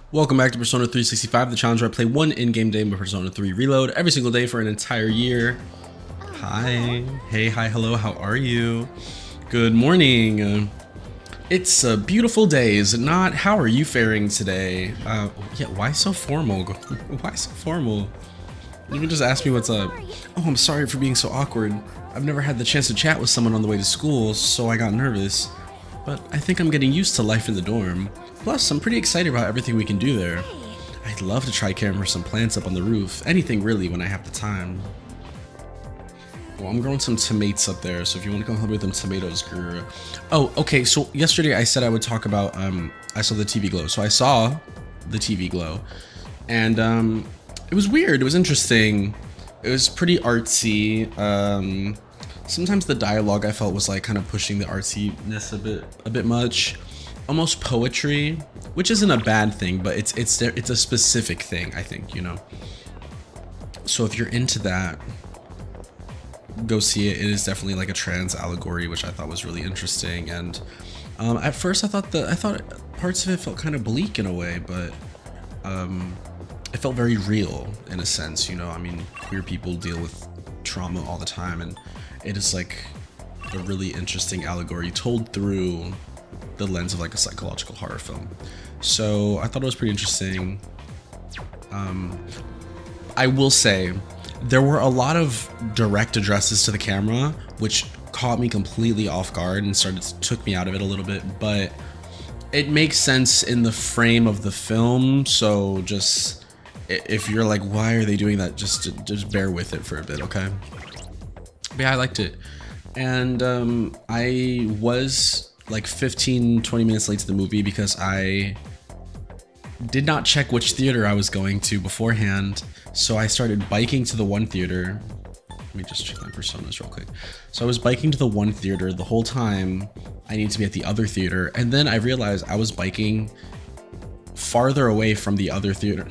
Welcome back to Persona 365, the challenge where I play one in-game day with Persona 3 Reload every single day for an entire year. Hi. Hey, hi, hello, how are you? Good morning. It's a beautiful day, is it not? How are you faring today? Yeah, why so formal? Why so formal? You can just ask me what's up. Oh, I'm sorry for being so awkward. I've never had the chance to chat with someone on the way to school, so I got nervous. But I think I'm getting used to life in the dorm. Plus, I'm pretty excited about everything we can do there. I'd love to try caring for some plants up on the roof. Anything really when I have the time. Well, I'm growing some tomatoes up there, so if you want to come help me with them tomatoes, girl. Oh, okay, so yesterday I said I would talk about, I saw the TV glow. So I saw the TV glow, and it was weird, it was interesting. It was pretty artsy. Sometimes the dialogue I felt was like kind of pushing the artsiness a bit much. Almost poetry, which isn't a bad thing, but it's a specific thing, I think, you know. So if you're into that, go see it. It is definitely like a trans allegory, which I thought was really interesting. And at first I thought parts of it felt kind of bleak in a way, but it felt very real in a sense, you know. I mean, queer people deal with trauma all the time, and it is like a really interesting allegory told through the lens of like a psychological horror film. So I thought it was pretty interesting. I will say there were a lot of direct addresses to the camera, which caught me completely off guard and took me out of it a little bit, but it makes sense in the frame of the film. So just, if you're like, why are they doing that, just bear with it for a bit, okay? But yeah, I liked it. And I was like 15-20 minutes late to the movie because I did not check which theater I was going to beforehand. So I started biking to the one theater. Let me just check my personas real quick. So I was biking to the one theater the whole time. I need to be at the other theater. And then I realized I was biking farther away from the other theater.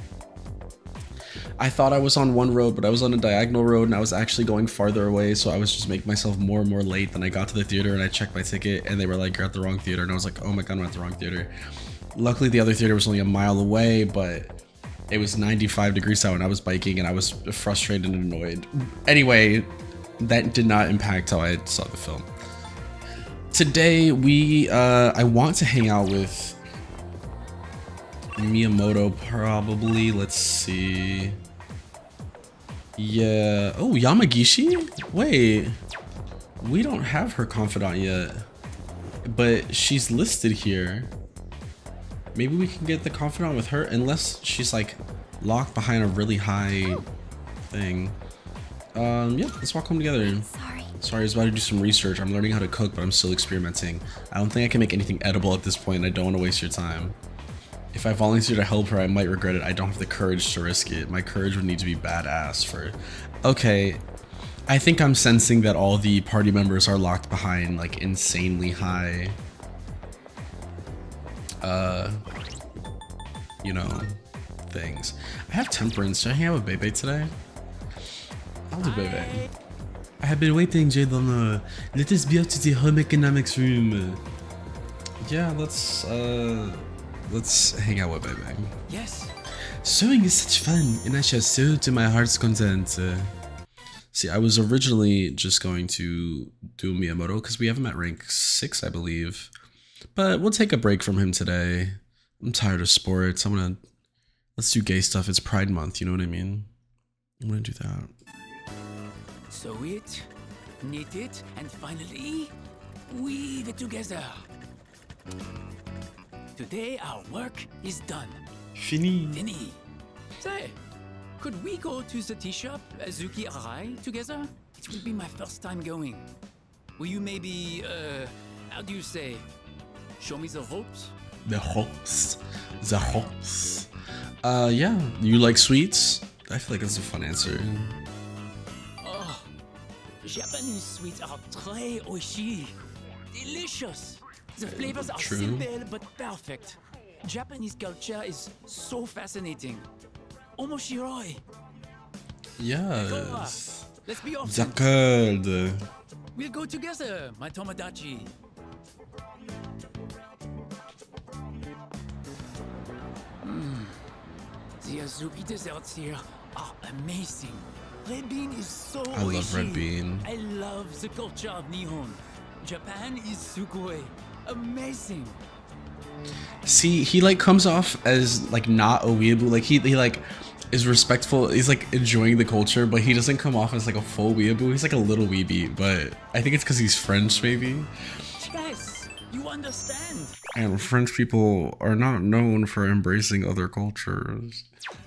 I thought I was on one road, but I was on a diagonal road, and I was actually going farther away, so I was just making myself more and more late. Then I got to the theater and I checked my ticket, and they were like, you're at the wrong theater, and I was like, oh my god, I'm at the wrong theater. Luckily the other theater was only a mile away, but it was 95 degrees out and I was biking and I was frustrated and annoyed. Anyway, that did not impact how I saw the film. Today I want to hang out with Miyamoto probably. Let's see. Yeah. Oh, Yamagishi? Wait. We don't have her confidant yet. But she's listed here. Maybe we can get the confidant with her, unless she's like locked behind a really high thing. Yeah, let's walk home together. Sorry, I was about to do some research. I'm learning how to cook, but I'm still experimenting. I don't think I can make anything edible at this point, and I don't want to waste your time. If I volunteer to help her, I might regret it. I don't have the courage to risk it. My courage would need to be badass for it. Okay, I think I'm sensing that all the party members are locked behind like insanely high, you know, things. I have temperance. Should I hang out with Bebe today? I'll do Bebe. I have been waiting, Jadon. Let us be out to the home economics room. Yeah, let's hang out with Bebe. Yes. Sewing is such fun, and I shall sew to my heart's content. See, I was originally just going to do Miyamoto because we have him at rank 6, I believe. But we'll take a break from him today. I'm tired of sports. Let's do gay stuff. It's Pride Month, you know what I mean? I'm gonna do that. Sew it, knit it, and finally, weave it together. Today our work is done. Fini. Say, could we go to the tea shop, Azuki Arai, together? It will be my first time going. Will you maybe, how do you say, show me the ropes? The ropes. The ropes. Yeah. You like sweets? I feel like that's a fun answer. Oh, Japanese sweets are très oishi. Delicious. The flavors are simple but perfect. Japanese culture is so fascinating. Omoshiroi. Yes. Let's be off. D'accord. We'll go together, my Tomodachi. The Azuki desserts here are amazing. Red bean is so I love red bean. I love the culture of Nihon. Japan is sugoi. Amazing. See, he like comes off as like not a weeaboo. Like he like is respectful. He's like enjoying the culture, but he doesn't come off as like a full weeaboo. He's like a little weebie, but I think it's because he's French, maybe. Yes, you understand. And French people are not known for embracing other cultures.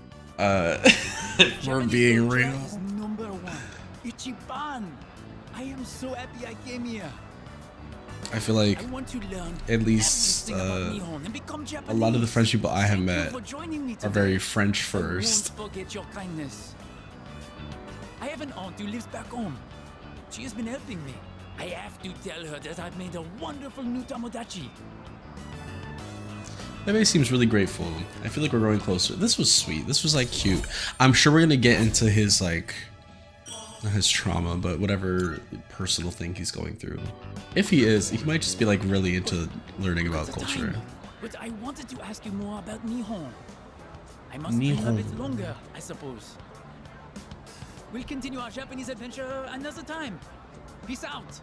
For being real. Is number one. Ichiban. I am so happy I came here. I feel like I want to learn at least a lot of the French people I have met are very French first. I won't forget your kindness. I have an aunt who lives back home. She has been helping me. I have to tell her that I've made a wonderful new Tomodachi. Everybody seems really grateful. I feel like we're growing closer. This was sweet. This was like cute. I'm sure we're gonna get into his like, not his trauma, but whatever personal thing he's going through. If he is, he might just be like really into learning about culture. But I wanted to ask you more about Nihon. I must be a bit longer, I suppose. We'll continue our Japanese adventure another time. Peace out.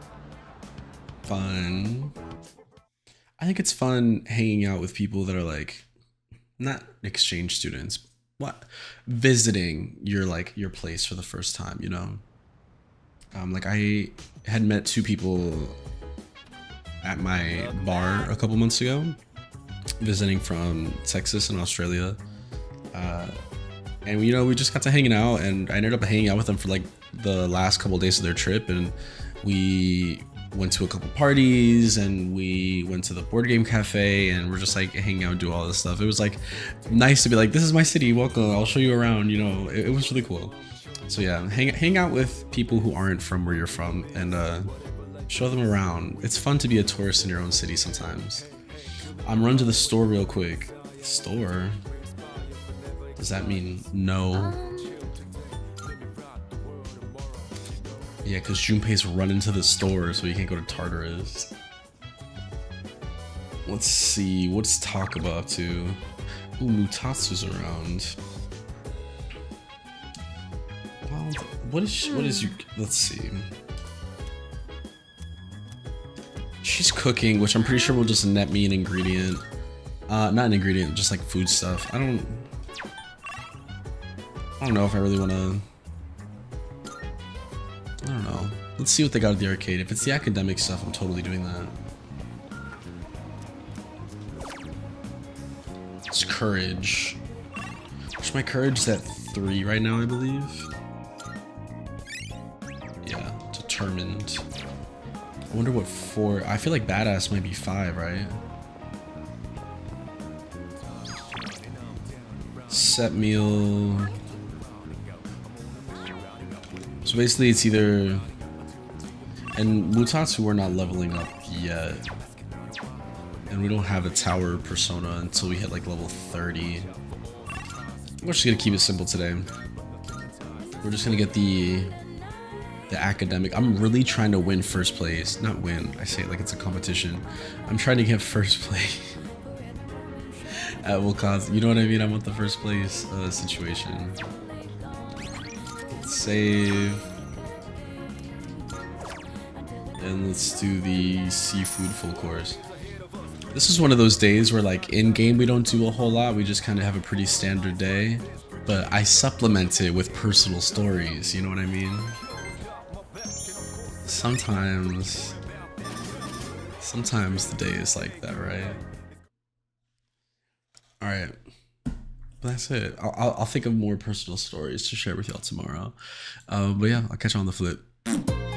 Fun. I think it's fun hanging out with people that are like, not exchange students, what, visiting your like your place for the first time, you know. Like I had met two people at my bar a couple months ago, visiting from Texas and Australia, and you know we just got to hanging out, and I ended up hanging out with them for like the last couple of days of their trip, and we went to a couple parties and we went to the board game cafe and we're just like hanging out and do all this stuff. It was like nice to be like, this is my city, welcome, I'll show you around, you know. It was really cool. So yeah, hang out with people who aren't from where you're from and show them around. It's fun to be a tourist in your own city sometimes. I'm run to the store real quick. Store? Does that mean no? Yeah, because Junpei's run into the store, so he can't go to Tartarus. Let's see, what's Takaba up to? Ooh, Mutatsu's around. Well, what is you? Let's see. She's cooking, which I'm pretty sure will just net me an ingredient. Not an ingredient, just like food stuff. I don't know if I really want to. I don't know. Let's see what they got at the arcade. If it's the academic stuff, I'm totally doing that. It's courage. Which my courage is at 3 right now, I believe. Yeah, determined. I wonder what 4. I feel like badass might be 5, right? Set meal. So basically it's either, and Mutatsu we're not leveling up yet, and we don't have a tower persona until we hit like level 30. We're just gonna keep it simple today. We're just gonna get the academic. I'm really trying to win first place. Not win, I say it like it's a competition. I'm trying to get first place at Wilcox. You know what I mean? I want the first place situation. Save. And let's do the seafood full course. This is one of those days where like in game we don't do a whole lot, we just kind of have a pretty standard day, but I supplement it with personal stories, you know what I mean? Sometimes the day is like that, right? Alright. That's it. I'll think of more personal stories to share with y'all tomorrow. But yeah, I'll catch you on the flip.